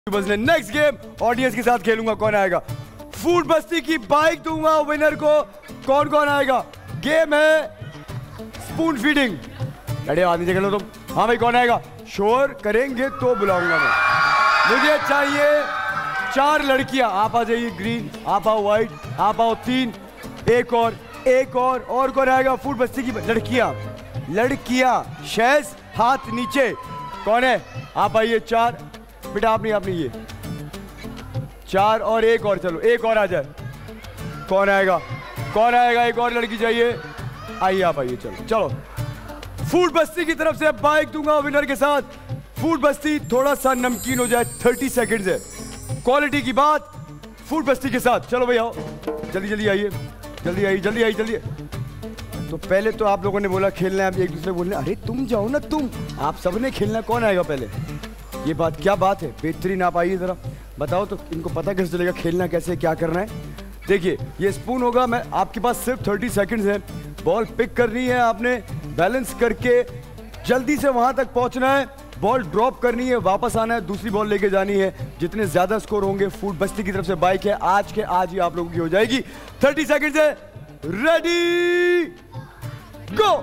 Next game audience के साथ खेलूंगा, कौन आएगा? फूड बस्ती की बाइक दूंगा विनर को, कौन कौन आएगा? गेम है स्पून फीडिंग। अरे आदमी देख लो तुम। हाँ भाई कौन आएगा? शोर करेंगे तो बुलाऊंगा मैं। मुझे चाहिए 4 लड़कियां। आप आ जाइए ग्रीन, आप आओ व्हाइट, आप आओ 3, एक और कौन आएगा? फूड बस्ती की लड़कियां शैज हाथ नीचे। कौन है? आप आइए 4 बेटा, आप नहीं ये 4 और एक और। चलो एक और आ जाए। कौन आएगा? एक और लड़की चाहिए। आइए आप आइए। चलो फूड बस्ती की तरफ से बाइक दूंगा विनर के साथ। फूड बस्ती थोड़ा सा नमकीन हो जाए, 30 सेकंड है। क्वालिटी की बात फूड बस्ती के साथ। चलो भैया आओ, जल्दी आइए, जल्दी आइए। तो पहले तो आप लोगों ने बोला खेलना है, आप एक दूसरे बोलने अरे तुम जाओ ना, तुम आप सबने खेलना। कौन आएगा पहले? ये बात क्या बात है? बेहतरीन। आप आइए जरा बताओ तो इनको पता कैसे चलेगा खेलना कैसे, क्या करना है। देखिए ये स्पून होगा, मैं आपके पास सिर्फ 30 सेकंड्स है। बॉल पिक करनी है आपने, बैलेंस करके जल्दी से वहां तक पहुंचना है। बॉल ड्रॉप करनी है, वापस आना है, दूसरी बॉल लेके जानी है। जितने ज्यादा स्कोर होंगे फूड बस्ती की तरफ से बाइक है आज के आज ही आप लोगों की हो जाएगी। 30 सेकंड्स है, रेडी गो।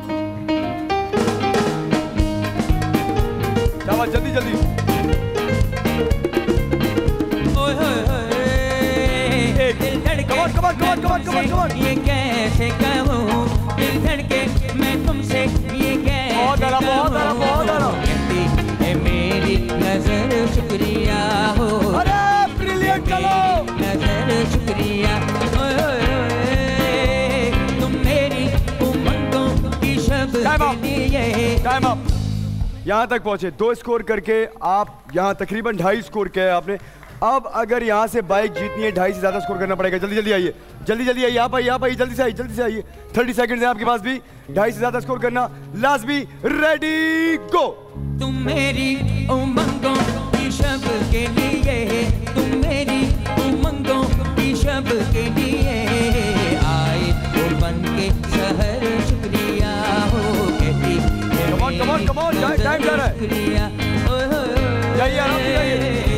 जल्दी कम। ये कैसे कहूँ दिल धड़के मैं तुमसे, ये कैसे कहती है मेरी नजर शुक्रिया हो। अरे ब्रिलियंट, चलो नजर शुक्रिया। तुम मेरी उमंगों की शब के लिए। Time up. यहाँ तक पहुंचे 2 स्कोर करके आप यहाँ तकरीबन 2.5 स्कोर किया है आपने। अब अगर यहाँ से बाइक जीतनी है 2.5 से ज्यादा स्कोर करना पड़ेगा। जल्दी आइए, आप आइए, जल्दी से आइए। 30 सेकंड है आपके पास भी, 2.5 से ज्यादा स्कोर करना। लास्ट भी, रेडी गो। तुम मेरी उमंगों की शब के लिए, तुम मेरी उमंगों की शब के लिए आए वो बन के शहर शुक्रिया हो। कहती कमॉन, टाइम जा रहा है। जाइए आराम से जाइए।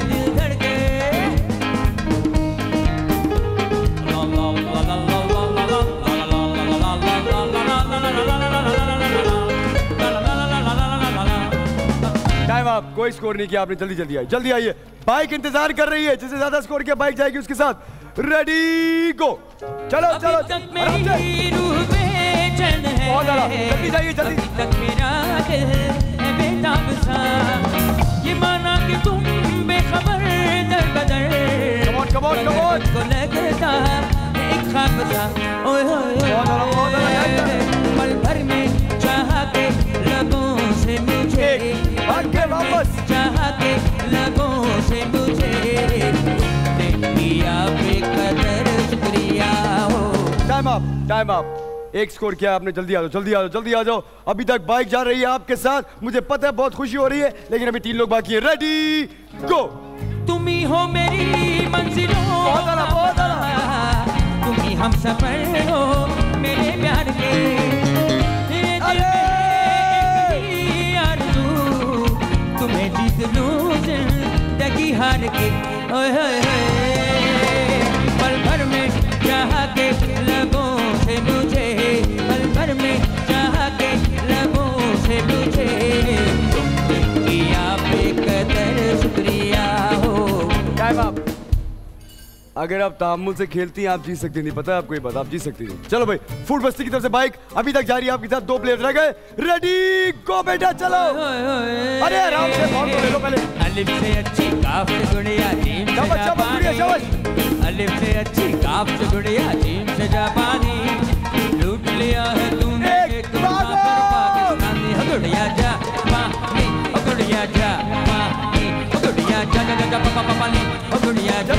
टाइम आप, कोई स्कोर नहीं किया आपने। जल्दी आइए। बाइक इंतजार कर रही है, जिससे ज्यादा स्कोर किया बाइक जाएगी उसके साथ। Ready go. चलो बहुत जल्दी जाइए। तक मेरा दिल है बेताब सा, ये माना कि तुम बेखबर दर बदर। कमॉन को लगता एक ख्वाब सा। ओए पल भर में चाह के लगों से मुझे, वापस चाह के लगों से मुझे तुमने किया बेकदर शुक्रिया हो। Time up. 1 स्कोर किया आपने। जल्दी आ जाओ। अभी तक बाइक जा रही है आपके साथ। मुझे पता है बहुत खुशी हो रही है, लेकिन अभी 3 लोग बाकी है। Ready go. तुम ही हो मेरी मंजिलों, बहुत आला। तुम ही हम सफर हो मेरे प्यार के। तुम्हें जीत लूं जिंदगी हार के। पल भर में चाह के लगों से मुझे, पल भर में चाह के लगों से मुझे तुमने किया बेकदर शुक्रिया हो। Time up. अगर आप तहम्मुल से खेलती हैं आप जीत सकती नहीं, पता है आपको ये बात, आप जीत सकती नहीं। चलो भाई, फूड बस्ती की तरफ से बाइक अभी तक जा रही है आपके साथ। 2 प्लेयर्स रह गए। रेडी गो बेटा, चलो। अरे आराम से बॉल को ले लो पहले। अलिफ से अच्छी काफ से गुड़िया जीम से जापानी। अलिफ से अच्छी काफ से गुड़िया जीम से जापानी। लूट लिया है तूने एक पाकिस्तानी। गुड़िया जा पानी, गुड़िया जा पानी, गुड़िया जा पानी, गुड़िया जा।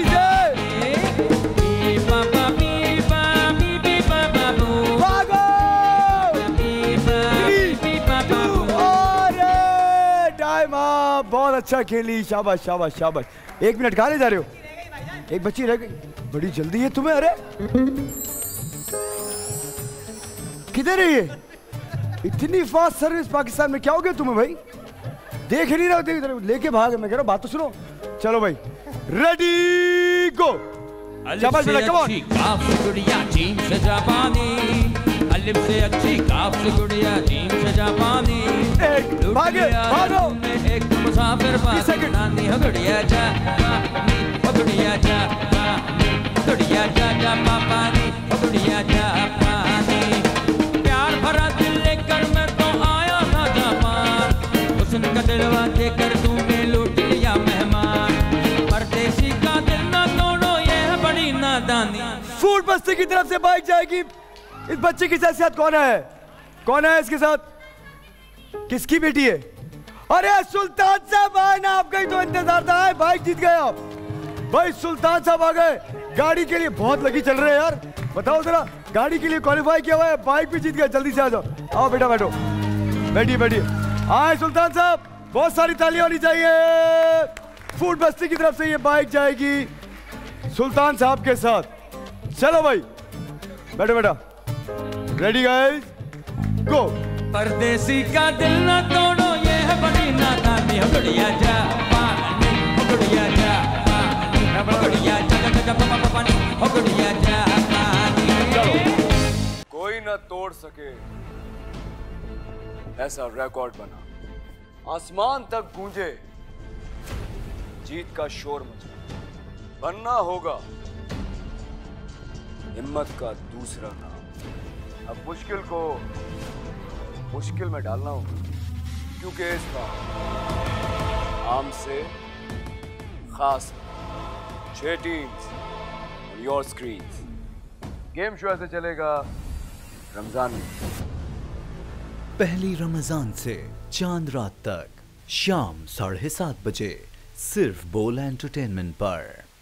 बहुत अच्छा खेली, शाबाश। 1 मिनट कहाँ ले जा रहे हो? एक बच्ची रह गई, बड़ी जल्दी है तुम्हें। अरे किधर है ये? इतनी फास्ट सर्विस पाकिस्तान में, क्या हो गया तुम्हें भाई? देख नहीं रहे हो, लेके भाग। मैं कह रहा हूँ बात तो सुनो। चलो भाई, रेडी गो। शाबाश बेटा, कम ऑन। काफ से गुड़िया जीम से जापानी, अलिफ से अच्छी काफ से गुड़िया जीम से जापानी। एक भागे, भागो। एक मुसाफिर पाकिस्तानी हो गुड़िया जापानी, हो गुड़िया जापानी, गुड़िया जापानी, हो गुड़िया जापानी। प्यार भरा दिल लेकर मैं तो आया था जापान, हुस्न का दिलवा देकर तूने लूट लिया मेहमान। परदेसी का दिल ना तोड़ो, ये है बड़ी नादानी। फूड बस्ती की तरफ से बाइक जाएगी। इस बच्चे की साथ कौन है? कौन है इसके साथ? किसकी बेटी है? अरे सुल्तान साहब आए ना, आपका ही तो इंतजार था। बाइक जीत गए आप भाई। सुल्तान साहब आ गए। गाड़ी के लिए बहुत लगी चल रहे हैं यार। बताओ जरा, गाड़ी के लिए क्वालिफाई किया हुआ है, बाइक भी जीत गए। जल्दी से आ जाओ। आओ बेटा, बैठो, बैठिए बैठिए। आए सुल्तान साहब, बहुत सारी तालियां होनी चाहिए। फूड बस्ती की तरफ से ये बाइक जाएगी सुल्तान साहब के साथ। चलो भाई, बैठो बेटा। Ready guys, go. परदेसी का दिल ना तोड़ो, ये है बड़ी नादानी। हो गुड़िया जापानी, हो गुड़िया जापानी, हो गुड़िया जापानी, हो गुड़िया जापानी। चलो, कोई ना तोड़ सके ऐसा रिकॉर्ड बना, आसमान तक गूंजे, जीत का शोर मचा। बनना होगा हिम्मत का दूसरा नाम। अब मुश्किल को मुश्किल में डालना होगा, क्योंकि इस बार आम से खास 6 टीम्स और योर स्क्रीन्स। गेम शो ऐसे चलेगा रमजान में। पहली रमजान से चांद रात तक शाम 7:30 बजे सिर्फ बोल एंटरटेनमेंट पर।